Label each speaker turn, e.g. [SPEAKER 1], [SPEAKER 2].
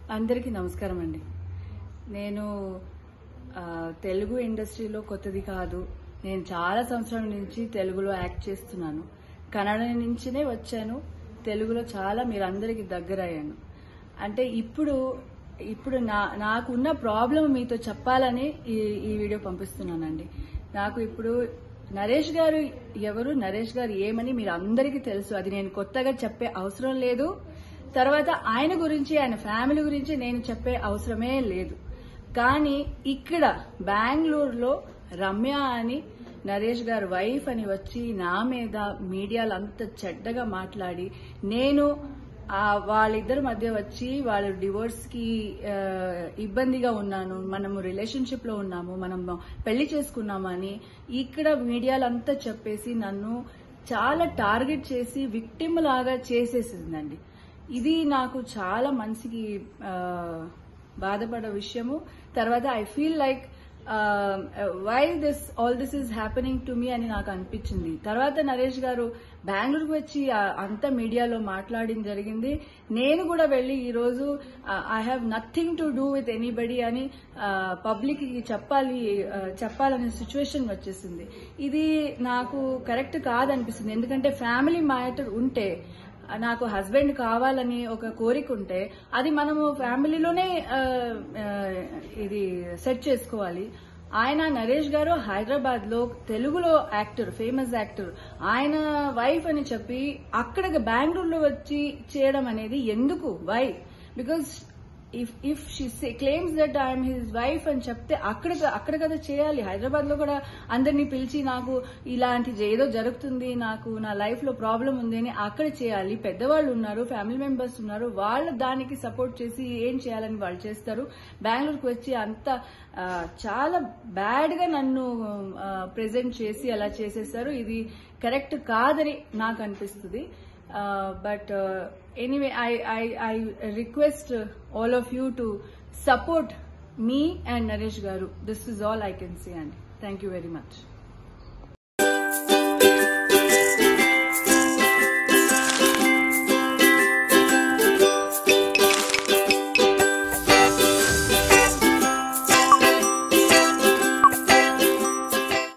[SPEAKER 1] అందరికీ నమస్కారం అండి. నేను తెలుగు ఇండస్ట్రీలో కొత్తది కాదు. నేను చాలా సంవత్సరాల నుంచి తెలుగులో యాక్ట్ చేస్తున్నాను. కన్నడ నుంచినే వచ్చాను. తెలుగులో చాలా మీరందరికీ దగ్గర అయ్యాను. అంటే ఇప్పుడు నాకున్న ప్రాబ్లం మీతో చెప్పాలని ఈ వీడియో పంపిస్తున్నానండి. నాకు ఇప్పుడు నరేష్ గారు ఎవరు, నరేష్ గారు ఏమని మీరు అందరికీ తెలుసు. అది నేను కొత్తగా చెప్పే అవసరం లేదు. తర్వాత ఆయన గురించి, ఆయన ఫ్యామిలీ గురించి నేను చెప్పే అవసరమే లేదు. కానీ ఇక్కడ బెంగళూరులో రమ్య అని నరేష్ గారు వైఫ్ అని వచ్చి నా మీద మీడియాలో అంత చెడ్డగా మాట్లాడి, నేను వాళ్ళిద్దరి మధ్య వచ్చి వాళ్ళు డివోర్స్ కి ఇబ్బందిగా ఉన్నాను, మనము రిలేషన్షిప్ లో ఉన్నాము, మనం పెళ్లి చేసుకున్నామని ఇక్కడ మీడియాలో అంతా చెప్పేసి నన్ను చాలా టార్గెట్ చేసి విక్టిమ్ లాగా చేసేసిందండి. ఇది నాకు చాలా మనసుకి బాధపడే విషయము. తర్వాత I feel like why all this is happening to me అని నాకు అనిపించింది. తర్వాత నరేష్ గారు బెంగళూరుకు వచ్చి అంత మీడియాలో మాట్లాడడం జరిగింది. నేను కూడా వెళ్లి ఈరోజు I have nothing to do with anybody అని పబ్లిక్ కి చెప్పాలనే సిచ్యువేషన్ వచ్చేసింది. ఇది నాకు కరెక్ట్ కాదనిపిస్తుంది. ఎందుకంటే ఫ్యామిలీ మ్యాటర్ ఉంటే, నాకు హస్బెండ్ కావాలని ఒక కోరిక ఉంటే అది మనము ఫ్యామిలీలోనే ఇది సెట్ చేసుకోవాలి. ఆయన నరేష్ గారు హైదరాబాద్ లో తెలుగులో యాక్టర్, ఫేమస్ యాక్టర్, ఆయన వైఫ్ అని చెప్పి అక్కడ బెంగళూరులో వచ్చి చేయడం అనేది ఎందుకు? Why? Because if she claims that I'm his wife అని చెప్తే అక్కడ కదా చేయాలి. హైదరాబాద్ లో కూడా అందరినీ పిలిచి నాకు ఇలాంటి ఏదో జరుగుతుంది, నాకు నా లైఫ్ లో ప్రాబ్లం ఉంది అని అక్కడ చేయాలి. పెద్దవాళ్ళు ఉన్నారు, ఫ్యామిలీ మెంబర్స్ ఉన్నారు, వాళ్ళు దానికి సపోర్ట్ చేసి ఏం చేయాలని వాళ్ళు చేస్తారు. బెంగళూరుకు వచ్చి అంత చాలా బ్యాడ్ గా నన్ను ప్రెజెంట్ చేసి అలా చేసేసారు. ఇది కరెక్ట్ కాదని నాకు అనిపిస్తుంది. But anyway, I request all of you to support me and Naresh Garu. This is all I can say, and thank you very much.